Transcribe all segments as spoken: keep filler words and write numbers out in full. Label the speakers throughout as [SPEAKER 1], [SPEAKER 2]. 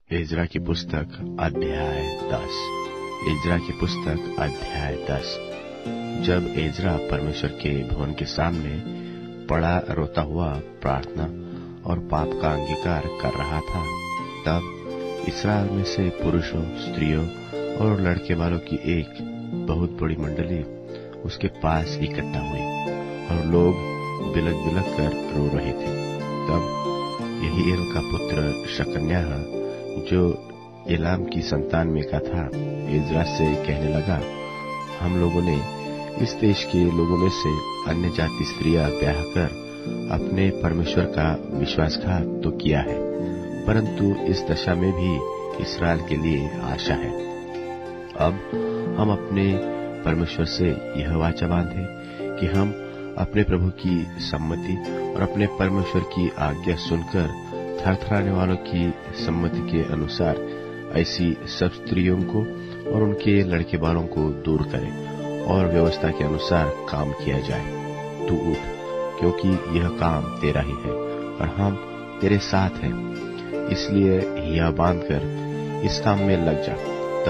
[SPEAKER 1] Ezra की पुस्तक अध्याय दस। एज्रा की पुस्तक अध्याय दस। जब एज्रा परमेश्वर के भवन के सामने पड़ा रोता हुआ प्रार्थना और पाप का अंगीकार कर रहा था, तब इस्राएल में से पुरुषों, स्त्रियों और लड़के वालों की एक बहुत बड़ी मंडली उसके पास इकट्ठा हुई और लोग बिलक बिलक कर रो रहे थे। तब यहीएल का पुत्र शकन्याह, जो एलाम की संतान में का था, एज्रा से कहने लगा, हम लोगों ने इस देश के लोगों में से अन्य जाति स्त्रियां ब्याह कर अपने परमेश्वर का विश्वासघात तो किया है, परंतु इस दशा में भी इस्राएल के लिए आशा है। अब हम अपने परमेश्वर से यह वाचा बांधे कि हम अपने प्रभु की सम्मति और अपने परमेश्वर की आज्ञा सुनकर थरथराने वालों की सम्मति के अनुसार ऐसी सब स्त्रियों को और उनके लड़के बालों को दूर करें और व्यवस्था के अनुसार काम किया जाए। तू उठ, क्योंकि यह काम तेरा ही है और हम तेरे साथ हैं, इसलिए हिया बांधकर इस काम में लग जा।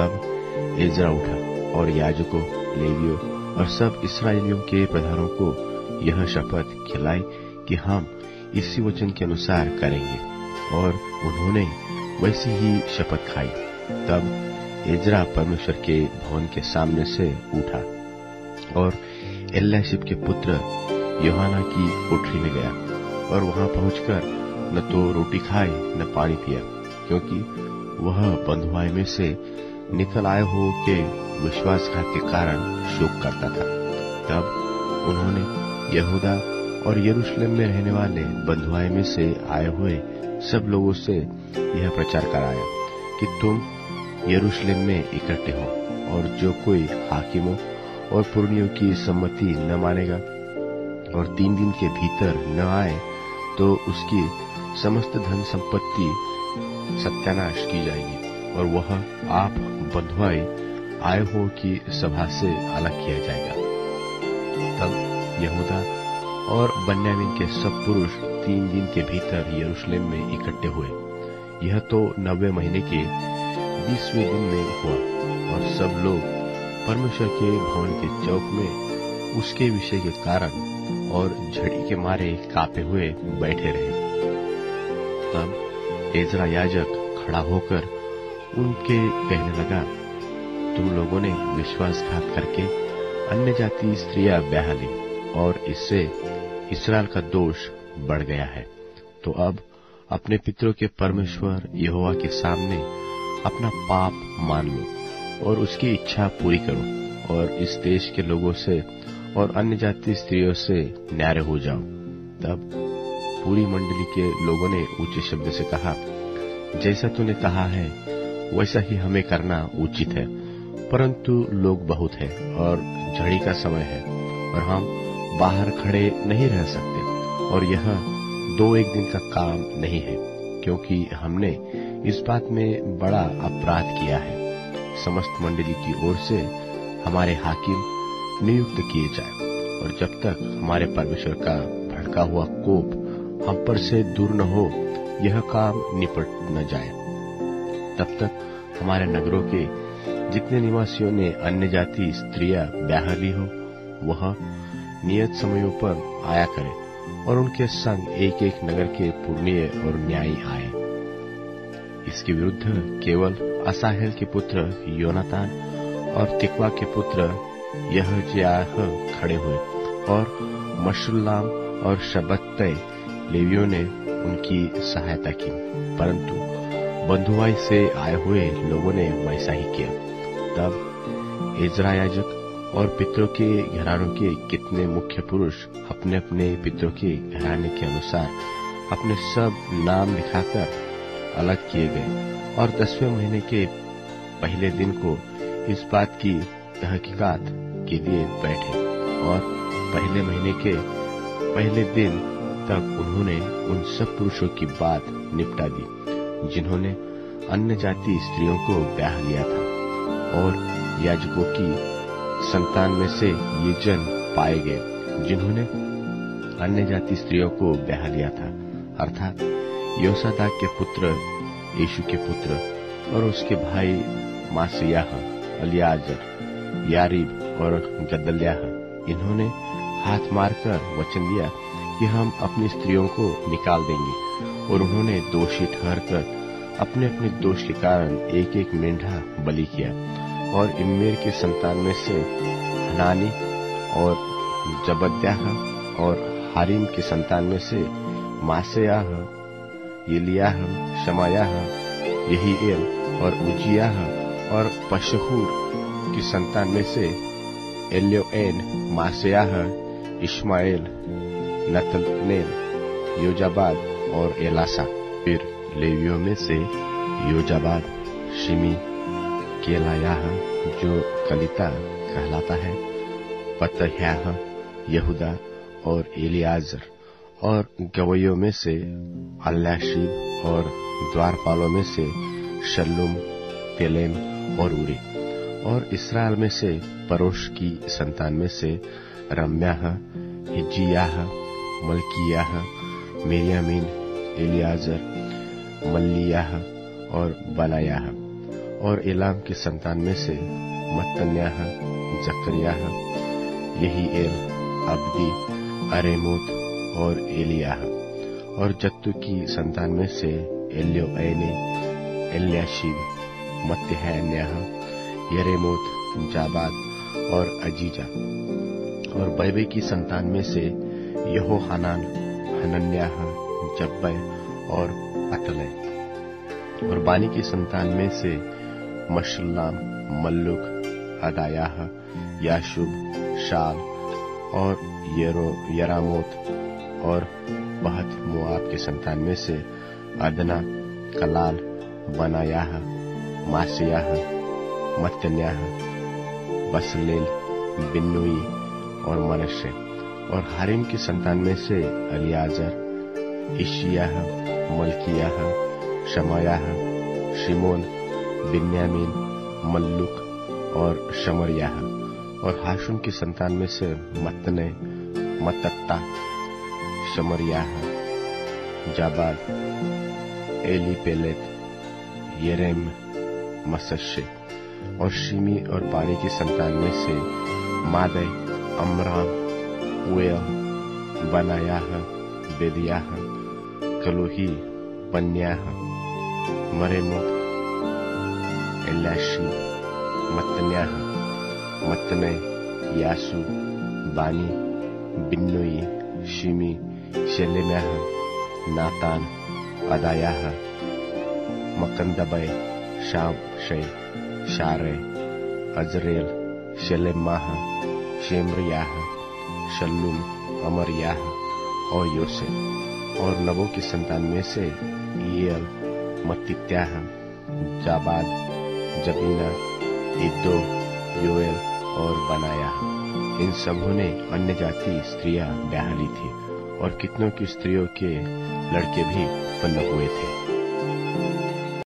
[SPEAKER 1] तब एज्रा उठा और याजकों, लेवियों और सब इस्राएलियों के प्रधानों को यह शपथ खिलाई कि हम इसी वचन के अनुसार करेंगे, और उन्होंने वैसी ही शपथ खाई। तब एज्रा परमेश्वर के भवन के सामने से उठा और एल्याशिब के पुत्र योहाना की कोठरी में गया और वहां पहुंचकर न तो रोटी खाई न पानी पिया, क्योंकि वह बंधुआई में से निकल आए हो के विश्वासघात के कारण शोक करता था। तब उन्होंने यहूदा और यरूशलेम में रहने वाले बंधुआई में से आए हुए सब लोगों से यह प्रचार कराया कि तुम यरूशलेम में इकट्ठे हो, और जो कोई हाकिमों और पुरनियों की सम्मति न मानेगा और तीन दिन के भीतर न आए, तो उसकी समस्त धन संपत्ति सत्यानाश की जाएगी और वह आप बंधुआई आए हो की सभा से अलग किया जाएगा। तब यहूदा और बन्यामीन के सब पुरुष तीन दिन के भीतर यरूशलेम में इकट्ठे हुए। यह तो नब्बे महीने के बीसवें दिन में हुआ, और सब लोग परमेश्वर के भवन के चौक में उसके विषय के कारण और झड़ी के मारे कांपे हुए बैठे रहे। तब एज्रा याजक खड़ा होकर उनके कहने लगा, तुम लोगों ने विश्वासघात करके अन्य जाति स्त्रियां ब्याह ली, और इससे इस्राएल का दोष बढ़ गया है। तो अब अपने पितरों के परमेश्वर यहोवा के सामने अपना पाप मान लो और उसकी इच्छा पूरी करो, और इस देश के लोगों से और अन्य जाति स्त्रियों से न्यारे हो जाओ। तब पूरी मंडली के लोगों ने ऊंचे शब्द से कहा, जैसा तूने कहा है वैसा ही हमें करना उचित है, परंतु लोग बहुत है और झड़ी का समय है, और हम बाहर खड़े नहीं रह सकते, और यह दो एक दिन का काम नहीं है, क्योंकि हमने इस बात में बड़ा अपराध किया है। समस्त मंडली की ओर से हमारे हाकिम नियुक्त किए जाए, और जब तक हमारे परमेश्वर का भड़का हुआ कोप हम पर से दूर न हो, यह काम निपट न जाए। तब तक हमारे नगरों के जितने निवासियों ने अन्य जाति स्त्रियां ब्याह ली हो, वह नियत समयों पर आया करे, और उनके संग एक एक नगर के पुरनिये और न्यायी आए। इसके विरुद्ध केवल असाहेल के पुत्र योनातान और तिकवा के पुत्र यहज्याह खड़े हुए, और मशुल्लाम और शबत्तै लेवियों ने उनकी सहायता की, परंतु बंधुआई से आए हुए लोगों ने वैसा ही किया। तब एज्रा याजक और पितरों के घरानों के कितने मुख्य पुरुष अपने अपने पितरों के घराने के अनुसार अपने सब नाम लिखाकर अलग किए गए, और दसवें महीने के पहले दिन को इस बात की तहकीकात के लिए बैठे, और पहले महीने के पहले दिन तक उन्होंने उन सब पुरुषों की बात निपटा दी जिन्होंने अन्य जाति स्त्रियों को ब्याह लिया था, और याजकों की संतान में से ये जन पाए गए जिन्होंने अन्य जाति स्त्रियों को ब्याह लिया था, अर्थात योसादाक के पुत्र यीशु के पुत्र और उसके भाई मासियाह, अलियाजर, यारीब और गदल्याह, इन्होंने हाथ मारकर वचन दिया कि हम अपनी स्त्रियों को निकाल देंगे, और उन्होंने दोषी ठहरकर अपने अपने दोष के कारण एक एक मेंढा बलि किया। और इम्मेर के संतान में से हनानी और जबद्याह, और हारिम के संतान में से मासेयाह, येलियाह, शमायाह, यहीएल और उजियाह, और पशहूर की संतान में से एल्योएन, मासेयाह, इश्माएल, नतनेल, योजाबाद और एलासा। फिर लेवियों में से योजाबाद, शिमी, केलायाह जो कलिता कहलाता है, पतह्याह, यहूदा और एलियाजर। और गवैयों में से अल्लाशीब, और द्वारपालों में से शल्लुम, तेलेम और उरी। और इस्राएल में से परोश की संतान में से रम्याह, हिज्जियाह, मल्कियाह, मिर्यामीन, एलियाजर, मल्लियाह और बनायाह। और एलाम की संतान में से मत्तन्याह, जकरियाह, यहीएल, अब्दी, अरेमोत और एलियाह। और जत्तू की संतान में से एल्योएने, एल्याशीब, मत्तहन्याह, यरेमोत, जाबाद और अजीजा। और बैबे की संतान में से यहोहानान, हनन्याह, जब्बै और अतलै। और बानी की संतान में से मशुल्लाम, मल्लुक, अदायाह, याशुब, शाल और येरो यरामोत। और बहत मोआब के संतान में से अदना, कलाल, बनायाह, मासियाह, मत्तन्याह, बसलेल, बिन्नुई और मनश्शे। और हारिम की संतान में से अलियाजर, इशियाह, मल्कियाह, शमायाह, शिमोन, बिन्यामीन, मल्लुक और शमरियाह। और हाशुम की संतान में से मत्तने, मत्तत्ता, शमरियाह, जाबाद, एलीपेलेत, येरेम, मसश्शे। और शिमी और बानी की संतान में से मादै, अमराम, उएल, बनायाह, बेदियाह, कलूही, बन्याह, मरेमोत, एल्याशीब, मत्तन्याह, मत्तने, यासू, बानी, बिन्नुई, शिमी, शेलेम्याह, नातान, अदायाह, मकंदबै, शामशे, शारे, अजरेल, शेलेमाह, शेमरियाह, शल्लुम, अमरियाह और योसे। और नबो की संतान में से ईयल, मत्तित्याह, जाबाद, जबीना, इद्दो, योएल और बनायाह। इन सबों ने अन्य जाति स्त्रियां ब्याह ली थी, और कितनों की स्त्रियों के लड़के भी उत्पन्न हुए थे।